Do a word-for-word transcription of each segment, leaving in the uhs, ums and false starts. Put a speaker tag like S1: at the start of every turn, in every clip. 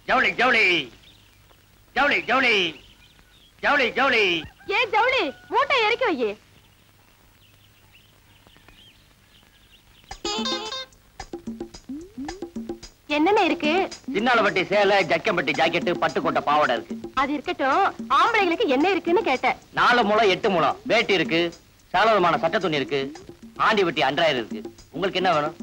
S1: ஜவுளி ஜவுளி ஜவுளி ஜவுளி ஜவுளி ஜவுளி.
S2: ஏ ஜவுளி மூட்டை இறக்கி வை. என்னென்ன இருக்கு?
S1: சின்னாலப்பட்டி சேலை, ஜக்கம்பட்டி ஜாக்கெட், பட்டுக்கோட்டை பாவாடை இருக்கு.
S2: அது இருக்கட்டும், ஆம்பளைங்களுக்கு என்ன இருக்குன்னு கேட்டேன்.
S1: நாலு முளம் எட்டு முளம் வேட்டி இருக்கு, சாலவமான சட்ட துணி இருக்கு, ஆண்டி வெட்டி அன்றாயிரம் இருக்கு. உங்களுக்கு என்ன வேணும்?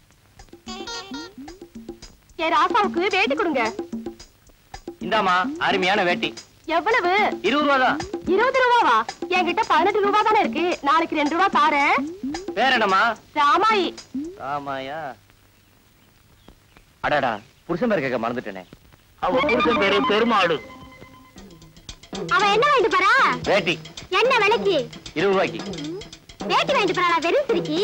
S2: ஏ ராசாவுக்கு வேட்டி கொடுங்க.
S1: இந்தாமா அருமையான வேட்டி.
S2: எவ்வளவு?
S1: இருபது ரூபா தான்.
S2: இருபது ரூபாவா? என்கிட்ட பதினெட்டு ரூபா தானே இருக்கு. நாளைக்கு ரெண்டு ரூபா தாரேன்.
S1: பேர் என்னமா?
S2: ராமாயி.
S1: ராமாயா? அடாடா, புருஷன் பேர் கேட்க மறந்துட்டேனே. அவ புருஷன் பேரு பெருமாடு.
S2: அவன் என்ன வாங்கிட்டு போறா?
S1: வேட்டி.
S2: என்ன விலைக்கு?
S1: இருபது ரூபாய்க்கு.
S2: வேட்டி வாங்கிட்டு போறா வெறும் சிரிக்கி.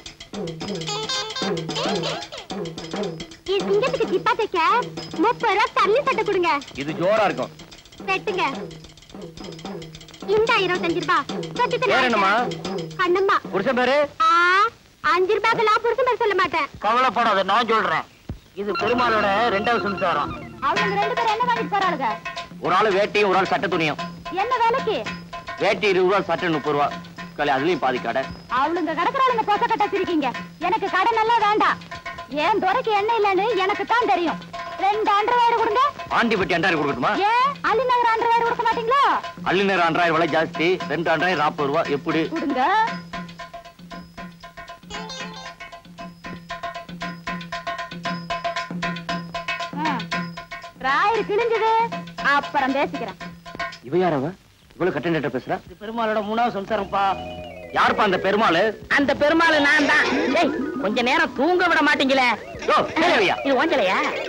S2: சிங்கத்துக்கு ஜிப்பா தைக்க முப்பது ரூபா தள்ளி சட்டை கொடுங்க.
S1: இது ஜோரா இருக்கும்.
S2: வெட்டுங்க. இந்த இருபத்தஞ்சு ரூபா.
S1: பேர் என்னமா?
S2: கண்ணம்மா.
S1: புருஷன் பேரு?
S2: அஞ்சு ரூபாய்க்கெல்லாம் புருஷன் பேர் சொல்ல மாட்டேன்.
S1: கவலைப்படாத, நான் சொல்றேன். இது பெருமாளோட ரெண்டாவது சம்சாரம்.
S2: அவங்க ரெண்டு பேரும் என்ன வாங்கிட்டு போறாளுங்க?
S1: ஒரு ஆளு வேட்டியும் ஒரு ஆள் சட்ட துணியும்.
S2: என்ன வேலைக்கு?
S1: வேட்டி இருபது ரூபா, சட்டை முப்பது ரூபா. கலை அதுலயும் பாதி கடை.
S2: அவளுங்க கடற்கறாளுங்க போச கட்ட சிரிக்கீங்க. எனக்கு கடை நல்லா வேண்டாம். ஏன் துறைக்கு என்ன இல்லன்னு எனக்கு தான் தெரியும். ரெண்டு அண்டர்வேர் கொடுங்க.
S1: ஆண்டி வெட்டி அண்டாயிரம் கொடுக்கட்டுமா?
S2: ஏன் அள்ளி நகர் அண்டர்வேர் கொடுக்க மாட்டீங்களா?
S1: அள்ளி நகர் அண்டாயிரம் விலை ஜாஸ்தி. ரெண்டு அண்டாயிரம் நாற்பது ரூபா. எப்படி
S2: கொடுங்க? ராயர் கிழிஞ்சது, அப்புறம் பேசிக்கிறேன்.
S1: இவ யாரவ? இவ்வளவு கட்ட பேசுறா? பெருமாளோட மூணாவது சம்சாரம்ப்பா. யாருப்பா அந்த பெருமாள்?
S3: அந்த பெருமாள் நான் தான். கொஞ்ச நேரம் தூங்க விட மாட்டீங்களே.
S1: இது ஓஞ்சலையா?